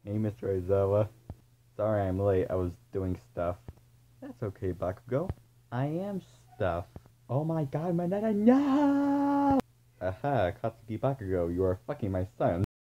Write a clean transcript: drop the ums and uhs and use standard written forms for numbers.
Hey, Mr. Aizawa. Sorry I'm late, I was doing stuff. That's okay, Bakugo. I am stuff. Oh my god, MINETA, no! Aha, Katsuki Bakugo, you are fucking my son.